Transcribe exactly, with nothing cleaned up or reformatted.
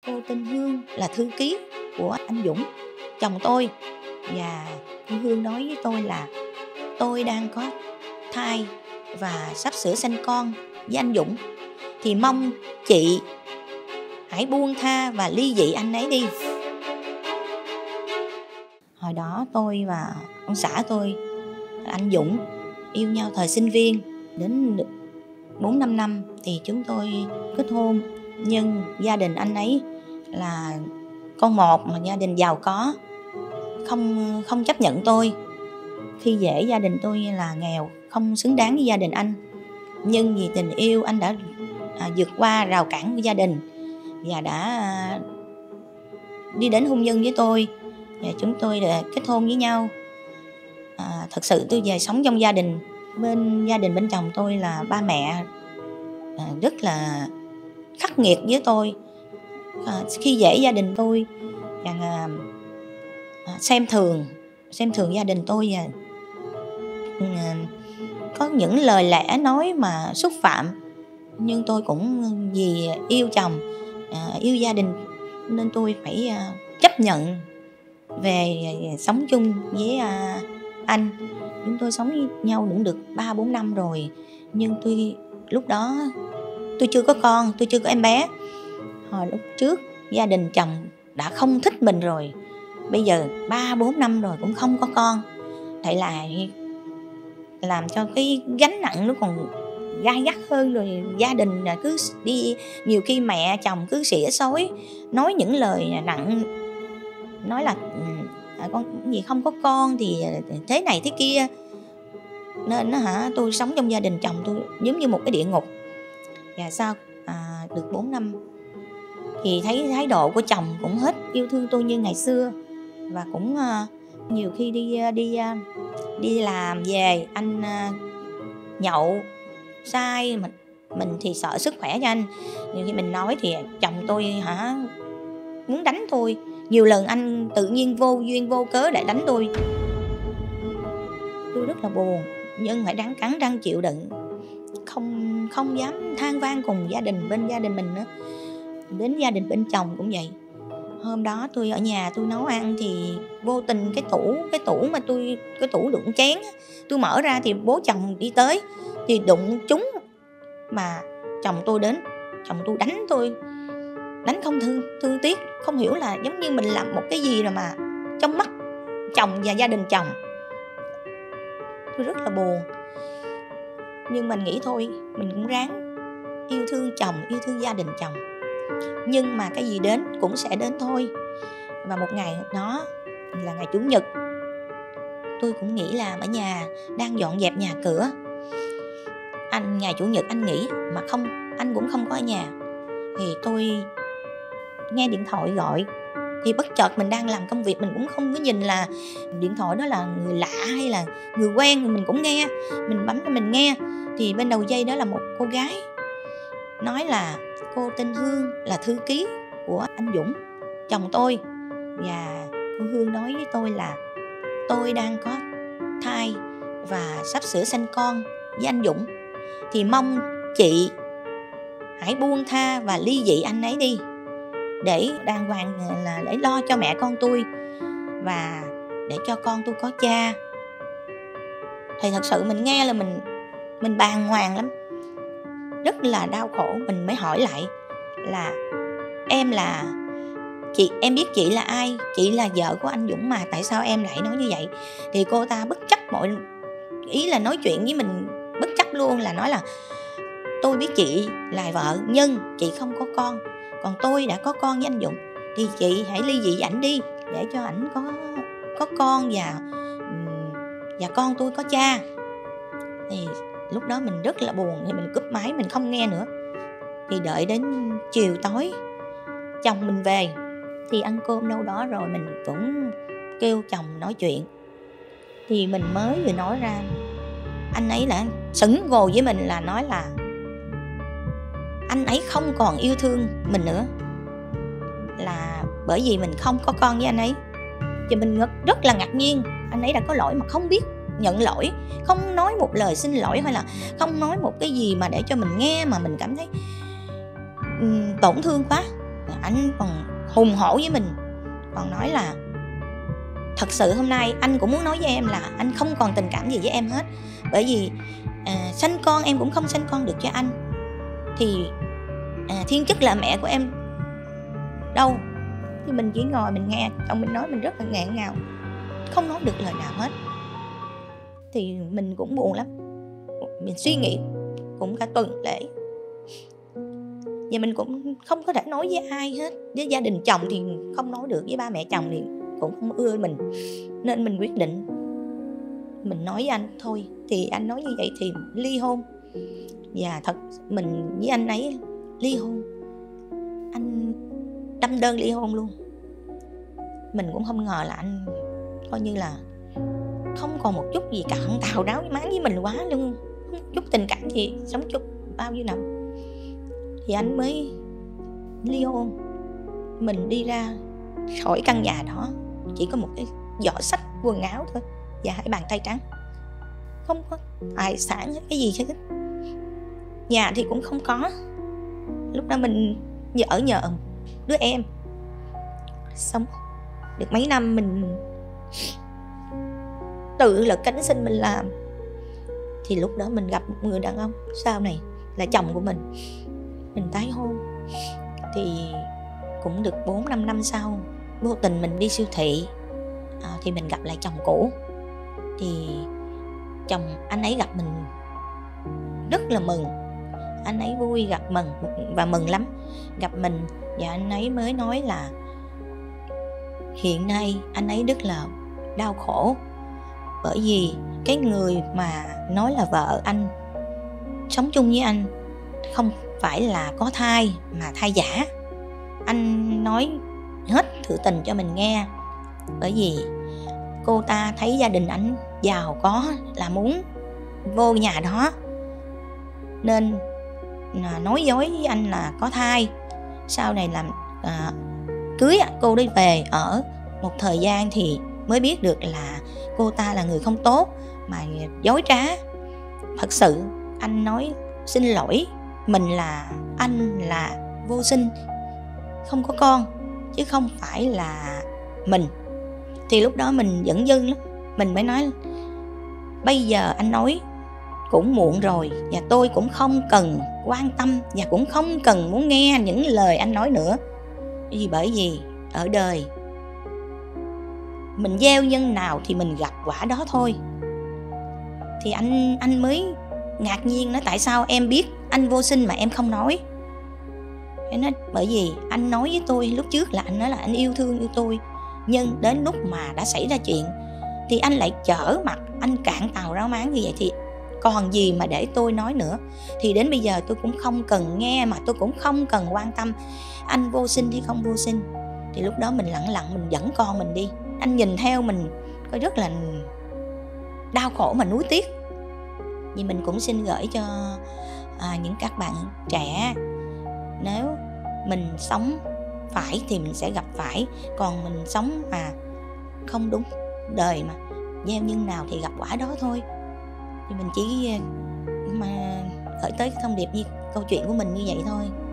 Cô tên Hương là thư ký của anh Dũng, chồng tôi. Và cô Hương nói với tôi là tôi đang có thai và sắp sửa sanh con với anh Dũng, thì mong chị hãy buông tha và ly dị anh ấy đi. Hồi đó tôi và ông xã tôi, anh Dũng, yêu nhau thời sinh viên. Đến bốn năm năm thì chúng tôi kết hôn. Nhưng gia đình anh ấy là con một mà gia đình giàu có, không không chấp nhận tôi. Khi dễ gia đình tôi là nghèo, không xứng đáng với gia đình anh. Nhưng vì tình yêu, anh đã à, vượt qua rào cản của gia đình và đã à, đi đến hôn nhân với tôi. Và chúng tôi đã kết hôn với nhau. à, Thật sự tôi về sống trong gia đình. Bên gia đình bên chồng tôi là ba mẹ à, rất là khắc nghiệt với tôi. à, Khi dễ gia đình tôi và à, xem thường xem thường gia đình tôi, và à, có những lời lẽ nói mà xúc phạm. Nhưng tôi cũng vì yêu chồng, à, yêu gia đình nên tôi phải à, chấp nhận về sống chung với à, anh. Chúng tôi sống với nhau cũng được ba bốn năm rồi. Nhưng tôi lúc đó tôi chưa có con, tôi chưa có em bé. Hồi lúc trước gia đình chồng đã không thích mình rồi, bây giờ ba bốn năm rồi cũng không có con. Tại là làm cho cái gánh nặng nó còn gai gắt hơn. Rồi gia đình cứ đi, nhiều khi mẹ chồng cứ xỉa xối, nói những lời nặng, nói là à, con gì không có con thì thế này thế kia. Nên hả, tôi sống trong gia đình chồng tôi giống như một cái địa ngục. Và sau à, được bốn năm thì thấy thái độ của chồng cũng hết yêu thương tôi như ngày xưa. Và cũng à, nhiều khi đi đi đi làm về anh à, nhậu sai, mình mình thì sợ sức khỏe cho anh. Nhiều khi mình nói thì chồng tôi hả muốn đánh tôi. Nhiều lần anh tự nhiên vô duyên vô cớ để đánh tôi. Tôi rất là buồn, nhưng phải đáng cắn răng chịu đựng, không không dám than vang cùng gia đình bên gia đình mình nữa. Đến gia đình bên chồng cũng vậy. Hôm đó tôi ở nhà tôi nấu ăn thì vô tình cái tủ cái tủ mà tôi cái tủ đựng chén, tôi mở ra thì bố chồng đi tới thì đụng trúng. Mà chồng tôi đến, chồng tôi đánh tôi, đánh không thương thương tiếc, không hiểu là giống như mình làm một cái gì rồi mà trong mắt chồng và gia đình chồng. Tôi rất là buồn. Nhưng mình nghĩ thôi, mình cũng ráng yêu thương chồng, yêu thương gia đình chồng. Nhưng mà cái gì đến cũng sẽ đến thôi. Và một ngày đó là ngày Chủ nhật, tôi cũng nghỉ làm ở nhà, đang dọn dẹp nhà cửa. Anh ngày Chủ nhật anh nghỉ mà không, anh cũng không có ở nhà. Thì tôi nghe điện thoại gọi. Thì bất chợt mình đang làm công việc, mình cũng không có nhìn là điện thoại đó là người lạ hay là người quen. Mình cũng nghe, mình bấm cho mình nghe. Thì bên đầu dây đó là một cô gái nói là cô tên Hương là thư ký của anh Dũng, chồng tôi. Và cô Hương nói với tôi là tôi đang có thai và sắp sửa sanh con với anh Dũng, thì mong chị hãy buông tha và ly dị anh ấy đi, để đàng hoàng là để lo cho mẹ con tôi và để cho con tôi có cha. Thì thật sự mình nghe là mình mình bàng hoàng lắm, rất là đau khổ. Mình mới hỏi lại là em là chị, em biết chị là ai, chị là vợ của anh Dũng mà, tại sao em lại nói như vậy? Thì cô ta bất chấp mọi ý là nói chuyện với mình, bất chấp luôn, là nói là tôi biết chị là vợ nhưng chị không có con, còn tôi đã có con với anh Dũng, thì chị hãy ly dị ảnh đi để cho ảnh có có con và và con tôi có cha. Thì lúc đó mình rất là buồn, thì mình cúp máy, mình không nghe nữa. Thì đợi đến chiều tối chồng mình về, thì ăn cơm đâu đó rồi mình cũng kêu chồng nói chuyện. Thì mình mới vừa nói ra, anh ấy là sững gồ với mình, là nói là anh ấy không còn yêu thương mình nữa, là bởi vì mình không có con với anh ấy. Thì mình rất là ngạc nhiên, anh ấy đã có lỗi mà không biết nhận lỗi, không nói một lời xin lỗi, hay là không nói một cái gì mà để cho mình nghe mà mình cảm thấy um, tổn thương quá. anh còn hùng hổ với mình, còn nói là thật sự hôm nay anh cũng muốn nói với em là anh không còn tình cảm gì với em hết. Bởi vì à, sanh con em cũng không sanh con được cho anh, thì à, thiên chức là mẹ của em đâu. Thì mình chỉ ngồi mình nghe chồng mình nói, mình rất là nghẹn ngào, không nói được lời nào hết. Thì mình cũng buồn lắm, mình suy nghĩ cũng cả tuần lễ. Và mình cũng không có thể nói với ai hết. Với gia đình chồng thì không nói được, với ba mẹ chồng thì cũng không ưa mình. Nên mình quyết định mình nói với anh thôi. Thì anh nói như vậy thì ly hôn. Và thật mình với anh ấy ly hôn, anh đâm đơn ly hôn luôn. Mình cũng không ngờ là anh coi như là không còn một chút gì cả, hận tào đáo máng với mình quá luôn, không chút tình cảm gì, sống chút bao nhiêu năm thì anh mới ly hôn. Mình đi ra khỏi căn nhà đó chỉ có một cái giỏ xách quần áo thôi và hai bàn tay trắng, không có tài sản hết, cái gì hết. Nhà thì cũng không có. Lúc đó mình ở nhờ đứa em, sống được mấy năm mình tự lực cánh sinh mình làm. Thì lúc đó mình gặp một người đàn ông sau này là chồng của mình. Mình tái hôn. Thì cũng được bốn năm năm sau, vô tình mình đi siêu thị à, thì mình gặp lại chồng cũ. Thì chồng anh ấy gặp mình rất là mừng, anh ấy vui gặp mừng và mừng lắm gặp mình. Và anh ấy mới nói là hiện nay anh ấy rất là đau khổ, bởi vì cái người mà nói là vợ anh sống chung với anh không phải là có thai mà thai giả. Anh nói hết sự tình cho mình nghe, bởi vì cô ta thấy gia đình anh giàu có là muốn vô nhà đó, nên nói dối với anh là có thai. Sau này làm à, cưới cô đi về ở một thời gian thì mới biết được là cô ta là người không tốt mà dối trá. Thật sự anh nói xin lỗi mình là anh là vô sinh, không có con chứ không phải là mình. Thì lúc đó mình giận dưng lắm, mình mới nói bây giờ anh nói cũng muộn rồi, và tôi cũng không cần quan tâm và cũng không cần muốn nghe những lời anh nói nữa. Vì bởi vì ở đời mình gieo nhân nào thì mình gặp quả đó thôi. Thì anh anh mới ngạc nhiên nói tại sao em biết anh vô sinh mà em không nói. Em nói bởi vì anh nói với tôi lúc trước là anh nói là anh yêu thương yêu tôi, nhưng đến lúc mà đã xảy ra chuyện thì anh lại trở mặt, anh cạn tàu ráo máng như vậy thì còn gì mà để tôi nói nữa. Thì đến bây giờ tôi cũng không cần nghe, mà tôi cũng không cần quan tâm anh vô sinh hay không vô sinh. Thì lúc đó mình lặng lặng mình dẫn con mình đi. Anh nhìn theo mình coi rất là đau khổ mà nuối tiếc. Vì mình cũng xin gửi cho à, những các bạn trẻ, nếu mình sống phải thì mình sẽ gặp phải, còn mình sống mà không đúng, đời mà gieo nhân nào thì gặp quả đó thôi. Thì mình chỉ mà gửi tới thông điệp như câu chuyện của mình như vậy thôi.